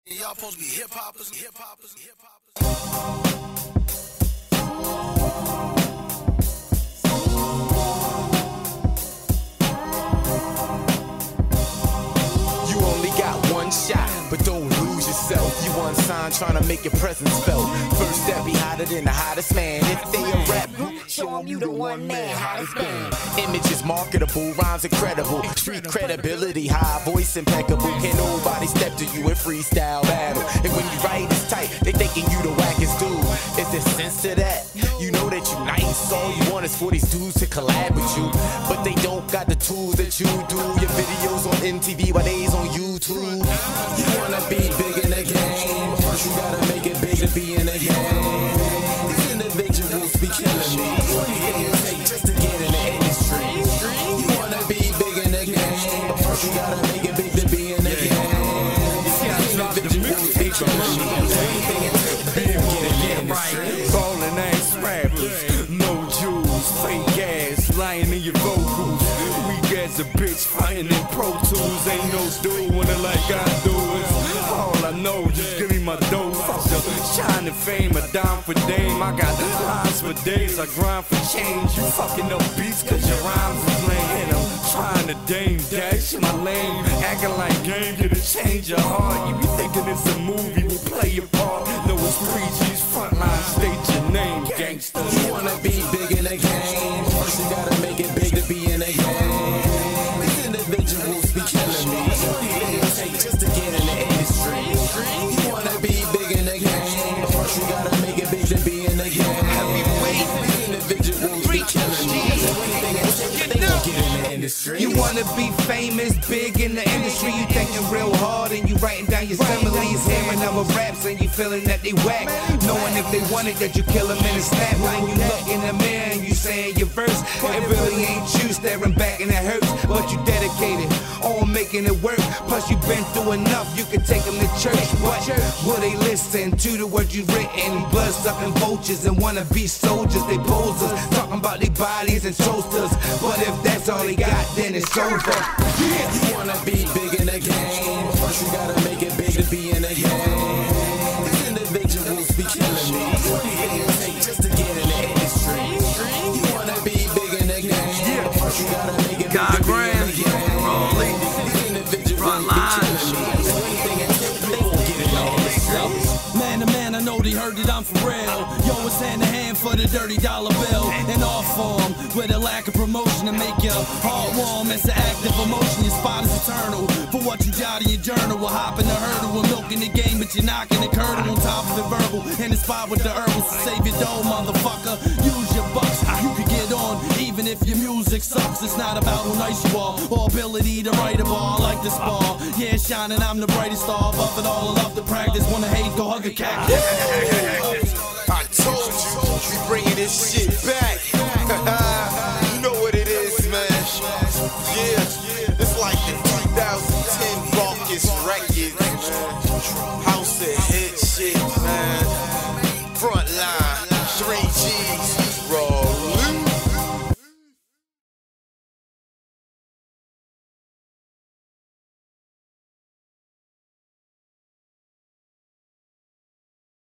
Y'all supposed to be hip-hoppers, hip-hoppers, hip-hoppers. You only got one shot, but don't lose yourself. You unsigned trying to make your presence felt. First step be hotter than the hottest man. If they a rap group, show them you the one man, hottest band. Image is marketable, rhymes incredible. Street credibility, high voice impeccable. Can't nobody step to you in freestyle battle. And when you write it's tight, they thinking you the wackest dude. Is there sense to that? You know that you nice, all you want is for these dudes to collab with you. But they don't got the tools that you do. Your videos on MTV while they's on YouTube. You wanna be big in the game, but first you gotta make it big to be in the game. These individuals be killing me. What do you take just to get in the industry? You wanna be big in the game, but first you gotta make it big to be in the game. These individuals be killing me. Anything it takes to get in the industry. Ballin' ass rappers, no jewels, fake ass, lying in your vocals. Weak as a bitch fighting in Pro Tools. Ain't no doing it like I do it. All I know, just give me my dough. Fuck the shine and fame, a dime for dame. I got lines for days, I grind for change. You fucking up beats cause your rhymes is lame. I'm trying to dame dash in my lane. Acting like game, gonna change your heart. You be thinking it's a movie, we play your part. No, it's 3G's frontline, state your name, gangsta. You wanna be big in the game, first you gotta make it big to be in the game. These individuals be killing me. What do you take just to get in the industry? You wanna be big in the game, but first you gotta make it big to be in the game. These individuals be killing me. Anything it takes, they gon' get in the industry. You wanna be famous, big in the industry. You thinking real hard and you writing down your similes. Hearing other raps and you feeling that they whack. Knowing if they want it that you kill them in a snap. When you look in the mirror and you saying your verse, it really ain't you staring back and it hurts. But you dedicated on making it work. Plus you been through enough, you can take them to church. What? Will they listen to the words you've written? Blood-sucking vultures and wanna be soldiers. They posers, talking about their bodies and toasters. But if that's all they got, then it's over. Yeah. You wanna be big in the game, but first you gotta make it big to be in the game. These individuals be killing me. What do you take just to get in the industry? You wanna be big in the game, but first you gotta make it big to be in the game. These individuals be killing me. Anything it takes, they gon' get in the industry. Man to man, I know they heard that I'm for real. Yo, it's hand to hand for the dirty dollar bill. In all form, with a lack of promotion to make your heart warm. It's an active emotion, your spot is eternal. For what you jot in your journal, we're hopping the hurdle. We're milking the game, but you're knocking the curdle on top of it verbal. In the spot with the herbals to save your dough, motherfucker. Use your bucks, you can get on, even if your music sucks. It's not about how nice you are, or ability to write a ball like this ball. Yeah, shining, I'm the brightest star above it all. I love to practice, wanna hate, go hug a cactus. I told you, we bringing this shit back.